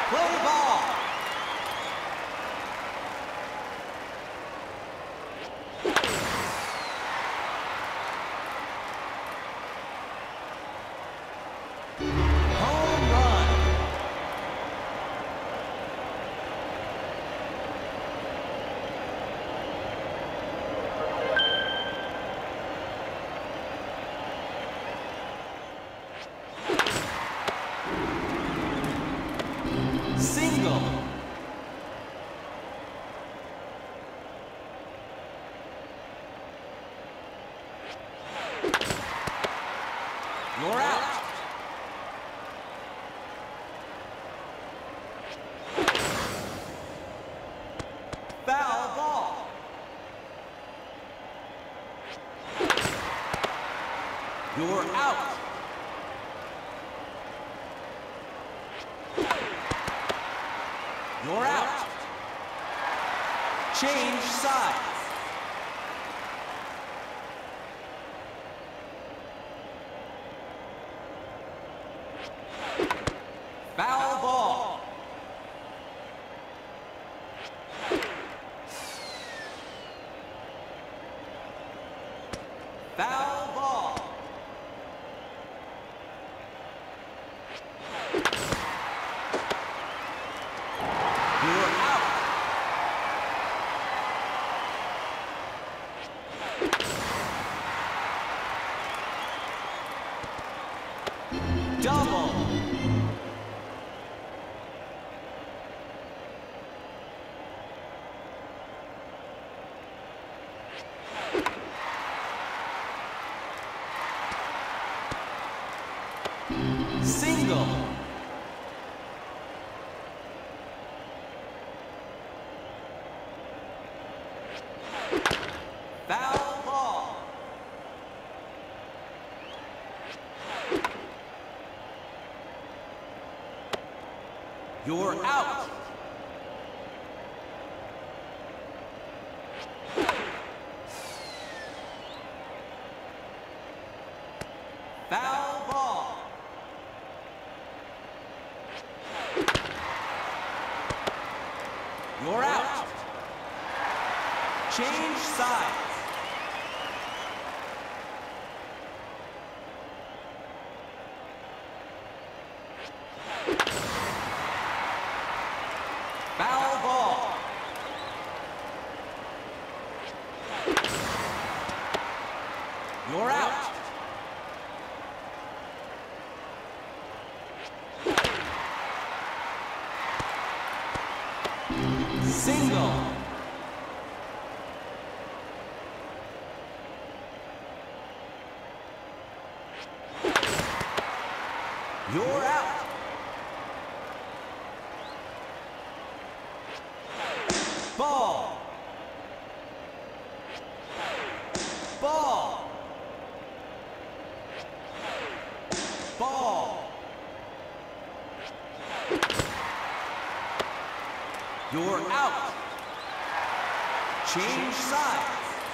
Play ball. Home run. Single. You're out. Foul ball. You're out. You're out. Change sides. Foul ball. Foul ball. You're out. Double. Single. Foul ball. You're out. Foul ball. You're out. Change sides. Foul ball. You're out. Single. You're out. Ball. Ball. Ball. You're out. Change sides.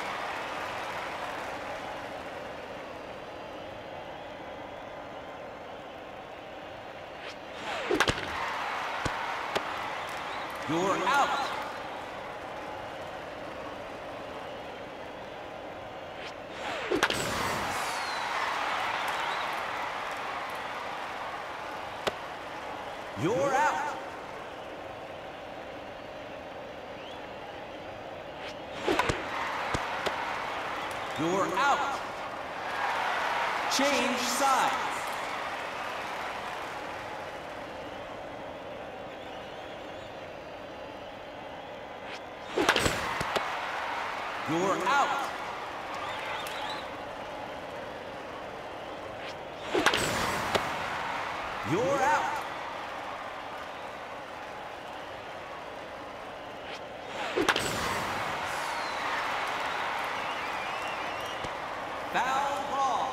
You're out. You're out. You're out. Change sides. You're out. You're out. Foul ball.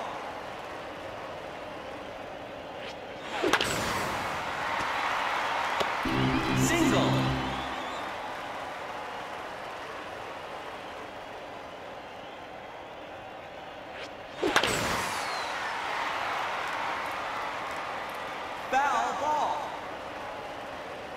Single. Foul ball.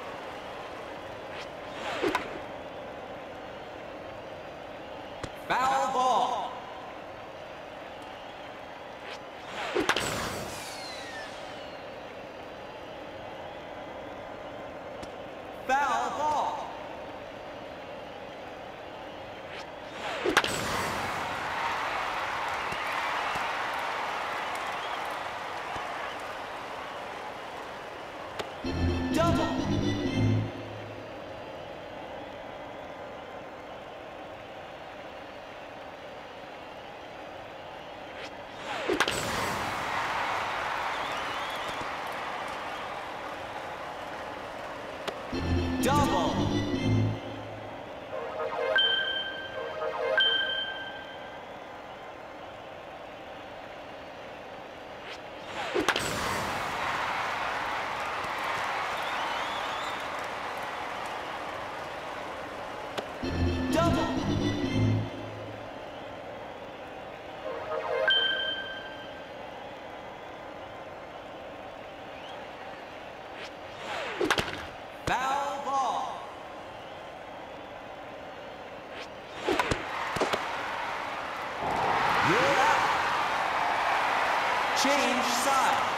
Double. Double. Foul ball. You're out. Change sides.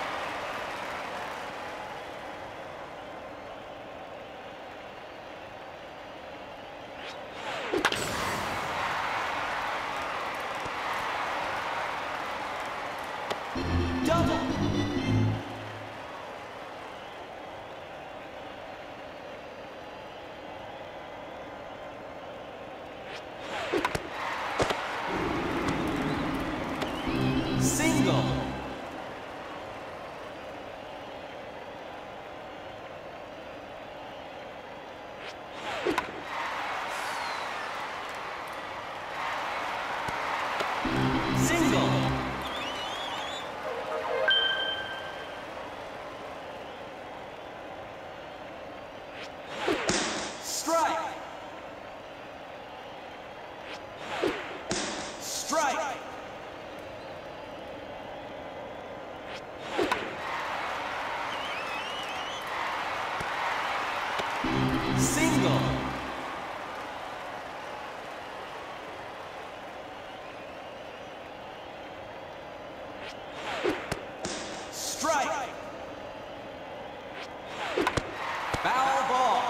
Double. Single. Single. Strike. Strike. Single. Strike. Foul ball.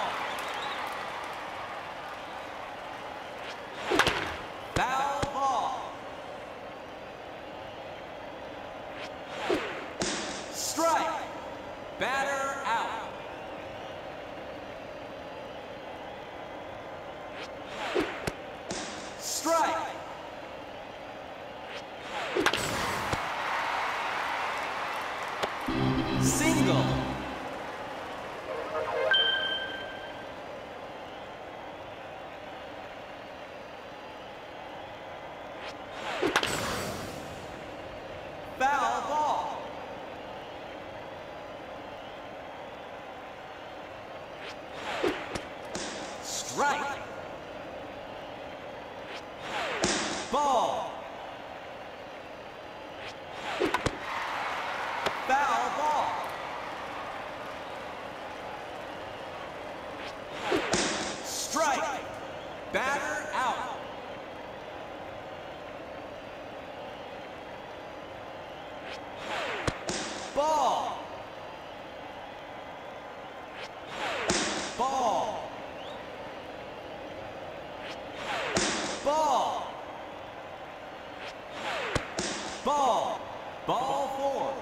Foul ball. Strike. Batter out. Strike. Single. Foul ball. Strike. Ball. Foul ball. Strike. Batter out. Ball. Ball. Ball. Ball. Ball four.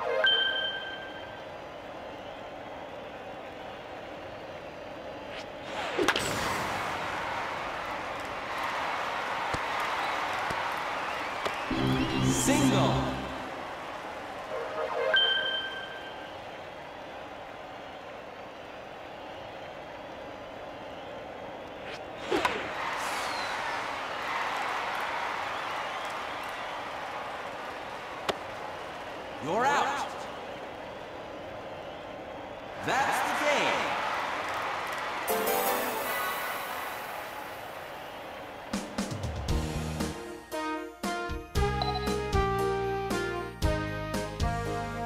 Single. You're out.